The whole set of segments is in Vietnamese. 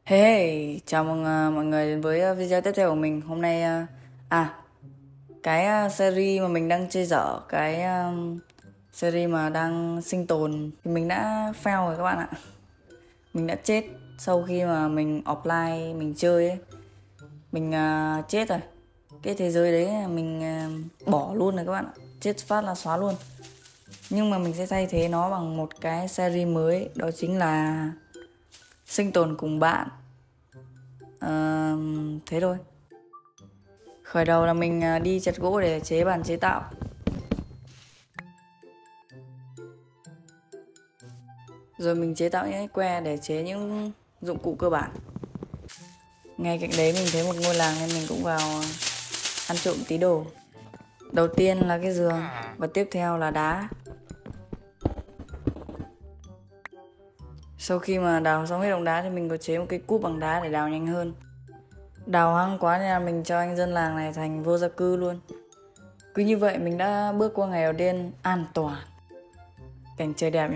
Hey, chào mừng mọi người đến với video tiếp theo của mình. Hôm nay cái series mà mình đang chơi dở, series mà đang sinh tồn thì mình đã fail rồi các bạn ạ. Mình đã chết sau khi mà mình offline mình chơi ấy. Mình chết rồi. Cái thế giới đấy mình bỏ luôn rồi các bạn ạ. Chết phát là xóa luôn. Nhưng mà mình sẽ thay thế nó bằng một cái series mới, đó chính là sinh tồn cùng bạn. Thế thôi. Khởi đầu là mình đi chặt gỗ để chế bàn chế tạo. Rồi mình chế tạo những cái que để chế những dụng cụ cơ bản. Ngay cạnh đấy mình thấy một ngôi làng nên mình cũng vào ăn trộm tí đồ. Đầu tiên là cái giường và tiếp theo là đá. Sau khi mà đào xong hết đống đá thì mình có chế một cái cúp bằng đá để đào nhanh hơn. Đào hăng quá nên là mình cho anh dân làng này thành vô gia cư luôn. Cứ như vậy mình đã bước qua ngày đầu tiên an toàn. Cảnh trời đẹp nhỉ.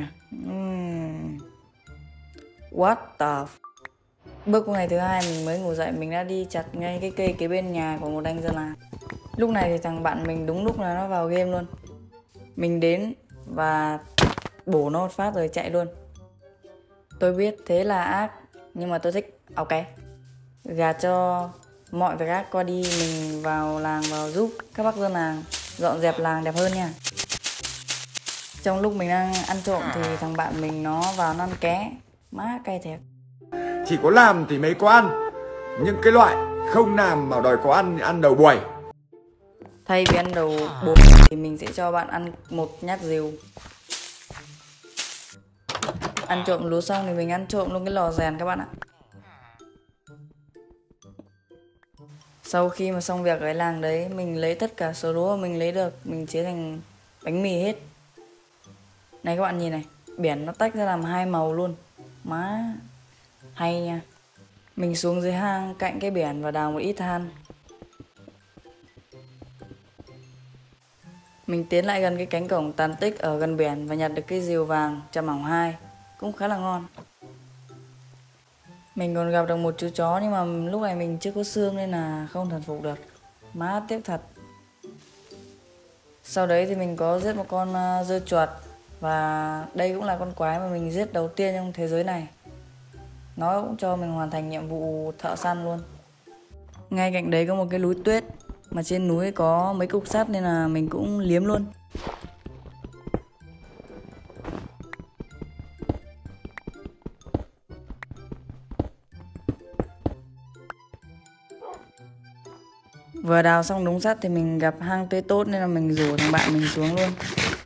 What the Bước qua ngày thứ hai mình mới ngủ dậy, mình đã đi chặt ngay cái cây kế bên nhà của một anh dân làng. Lúc này thì thằng bạn mình đúng lúc là nó vào game luôn. Mình đến và bổ nó một phát rồi chạy luôn. Tôi biết thế là ác, nhưng mà tôi thích. Ok, gạt cho mọi việc ác qua đi, mình vào làng vào giúp các bác dân làng dọn dẹp làng đẹp hơn nha. Trong lúc mình đang ăn trộm thì thằng bạn mình nó vào nó ăn ké. Má cay thiệt. Chỉ có làm thì mới có ăn, những cái loại không làm mà đòi có ăn thì ăn đầu buổi. Thay vì ăn đầu bột thì mình sẽ cho bạn ăn một nhát rìu. Ăn trộm lúa xong thì mình ăn trộm luôn cái lò rèn các bạn ạ. Sau khi mà xong việc ở làng đấy, mình lấy tất cả số lúa mà mình lấy được, mình chế thành bánh mì hết. Này các bạn nhìn này, biển nó tách ra làm hai màu luôn. Má, hay nha. Mình xuống dưới hang cạnh cái biển và đào một ít than. Mình tiến lại gần cái cánh cổng tàn tích ở gần biển và nhặt được cái rìu vàng chạm mỏng 2, cũng khá là ngon. Mình còn gặp được một chú chó nhưng mà lúc này mình chưa có xương nên là không thần phục được. Má tiếc thật. Sau đấy thì mình có giết một con dưa chuột và đây cũng là con quái mà mình giết đầu tiên trong thế giới này. Nó cũng cho mình hoàn thành nhiệm vụ thợ săn luôn. Ngay cạnh đấy có một cái núi tuyết, mà trên núi có mấy cục sắt nên là mình cũng liếm luôn. Vừa đào xong đống sắt thì mình gặp hang tươi tốt nên là mình rủ thằng bạn mình xuống luôn.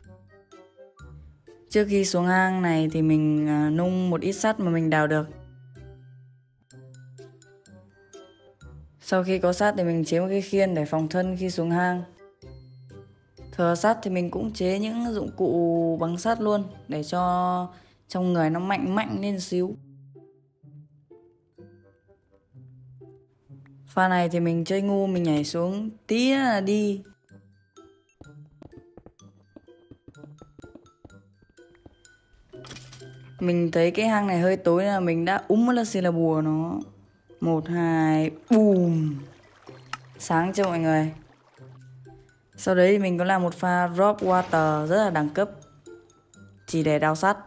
Trước khi xuống hang này thì mình nung một ít sắt mà mình đào được. Sau khi có sắt thì mình chế một cái khiên để phòng thân khi xuống hang. Thừa sắt thì mình cũng chế những dụng cụ bằng sắt luôn để cho trong người nó mạnh mạnh lên xíu. Pha này thì mình chơi ngu, mình nhảy xuống tí là đi. Mình thấy cái hang này hơi tối nên là mình đã mất là xì là bùa nó. 1, 2, boom. Sáng chưa mọi người. Sau đấy thì mình có làm một pha drop water rất là đẳng cấp, chỉ để đào sắt.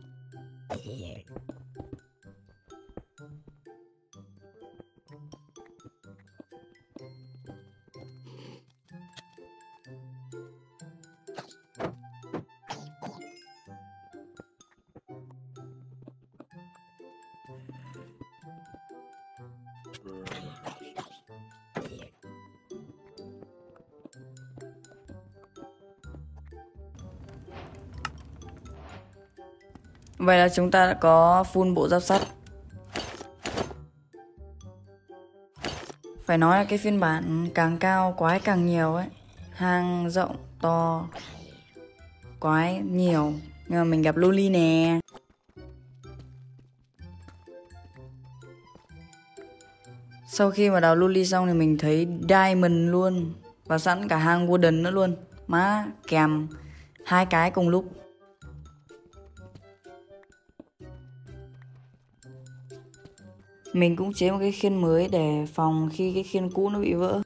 Vậy là chúng ta đã có full bộ giáp sắt. Phải nói là cái phiên bản càng cao quái càng nhiều ấy. Hang rộng to, quái nhiều. Nhưng mà mình gặp Loli nè. Sau khi mà đào Loli xong thì mình thấy Diamond luôn. Và sẵn cả hang Wooden nữa luôn. Má kèm hai cái cùng lúc. Mình cũng chế một cái khiên mới để phòng khi cái khiên cũ nó bị vỡ.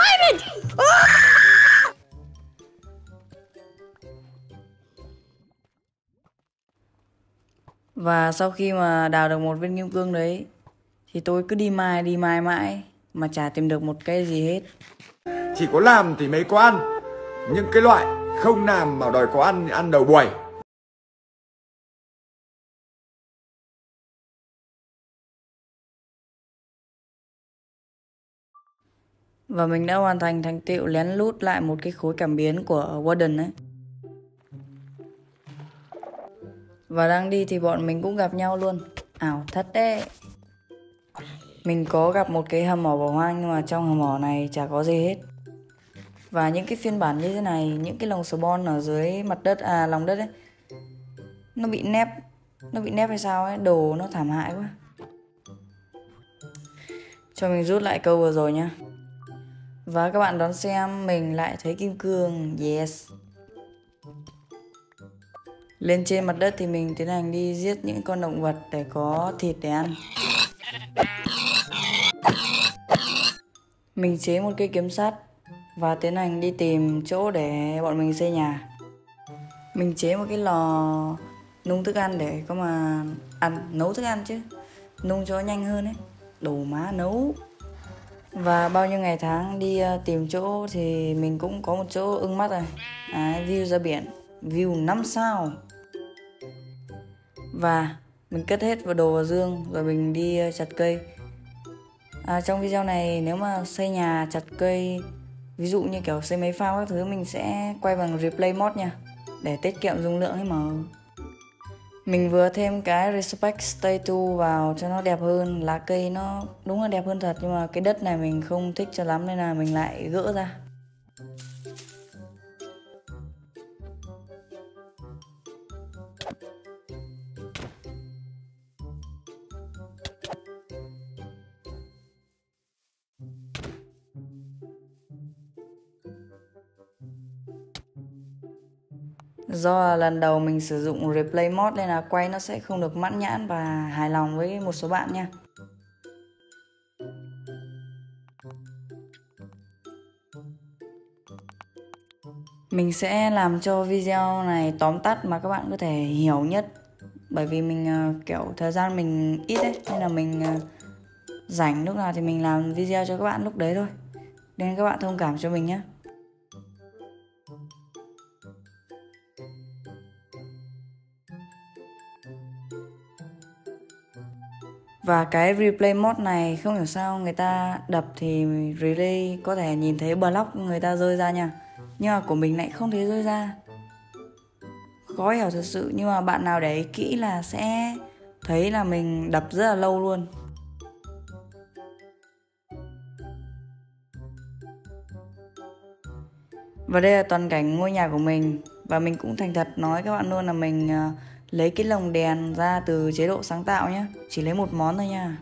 Và sau khi mà đào được một viên kim cương đấy thì tôi cứ đi mài mãi mà chả tìm được một cái gì hết. Chỉ có làm thì mới có ăn, nhưng cái loại không làm mà đòi có ăn thì ăn đầu buổi. Và mình đã hoàn thành thành tựu lén lút lại một cái khối cảm biến của Warden ấy. Và đang đi thì bọn mình cũng gặp nhau luôn. Ảo thật đấy. Mình có gặp một cái hầm mỏ bỏ hoang nhưng mà trong hầm mỏ này chả có gì hết. Và những cái phiên bản như thế này, những cái lồng spawn ở dưới mặt đất, lòng đất ấy, nó bị nép hay sao ấy, đồ nó thảm hại quá. Cho mình rút lại câu vừa rồi nhá. Và các bạn đón xem mình lại thấy kim cương. Yes. Lên trên mặt đất thì mình tiến hành đi giết những con động vật để có thịt để ăn. Mình chế một cây kiếm sắt và tiến hành đi tìm chỗ để bọn mình xây nhà. Mình chế một cái lò nung thức ăn để có mà nấu thức ăn chứ, nung cho nhanh hơn ấy. Đồ má nấu. Và bao nhiêu ngày tháng đi tìm chỗ thì mình cũng có một chỗ ưng mắt rồi. View ra biển, view 5 sao. Và mình cất hết vào đồ vào dương rồi mình đi chặt cây. Trong video này nếu mà xây nhà chặt cây, ví dụ như kiểu xây máy farm các thứ, mình sẽ quay bằng replay mod nha, để tiết kiệm dung lượng ấy mà. Mình vừa thêm cái respect statue vào cho nó đẹp hơn. Lá cây nó đúng là đẹp hơn thật, nhưng mà cái đất này mình không thích cho lắm nên là mình lại gỡ ra. Do là lần đầu mình sử dụng replay mod nên là quay nó sẽ không được mãn nhãn và hài lòng với một số bạn nha. Mình sẽ làm cho video này tóm tắt mà các bạn có thể hiểu nhất. Bởi vì mình kiểu thời gian mình ít ấy, nên là mình rảnh lúc nào thì mình làm video cho các bạn lúc đấy thôi. Nên các bạn thông cảm cho mình nhé. Và cái replay mod này không hiểu sao người ta đập thì relay có thể nhìn thấy block người ta rơi ra nha. Nhưng mà của mình lại không thấy rơi ra. Khó hiểu thật sự, nhưng mà bạn nào để ý kỹ là sẽ thấy là mình đập rất là lâu luôn. Và đây là toàn cảnh ngôi nhà của mình. Và mình cũng thành thật nói các bạn luôn là mình lấy cái lồng đèn ra từ chế độ sáng tạo nhé. Chỉ lấy một món thôi nha.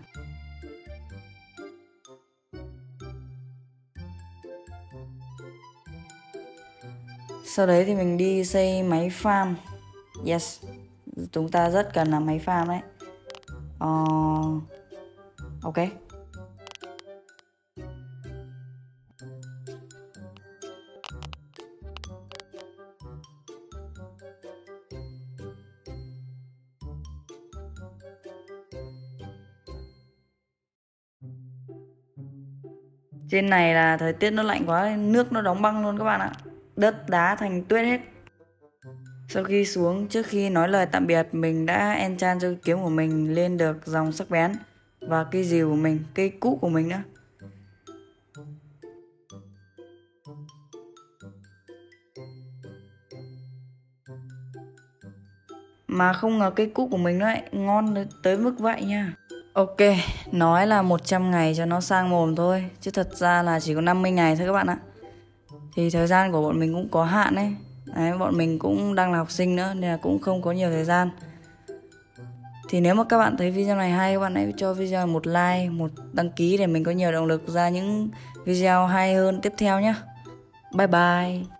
Sau đấy thì mình đi xây máy farm. Yes, chúng ta rất cần là máy farm đấy. Ok. Trên này là thời tiết nó lạnh quá, nước nó đóng băng luôn các bạn ạ. Đất đá thành tuyết hết. Sau khi xuống, trước khi nói lời tạm biệt, mình đã enchant cho kiếm của mình lên được dòng sắc bén. Và cây rìu của mình, cây cũ của mình nữa. Mà không ngờ cây cũ của mình nó lại ngon tới mức vậy nha. Ok, nói là 100 ngày cho nó sang mồm thôi, chứ thật ra là chỉ có 50 ngày thôi các bạn ạ. Thì thời gian của bọn mình cũng có hạn ấy. Đấy, bọn mình cũng đang là học sinh nữa nên là cũng không có nhiều thời gian. Thì nếu mà các bạn thấy video này hay, các bạn hãy cho video một like, một đăng ký để mình có nhiều động lực ra những video hay hơn tiếp theo nhé. Bye bye.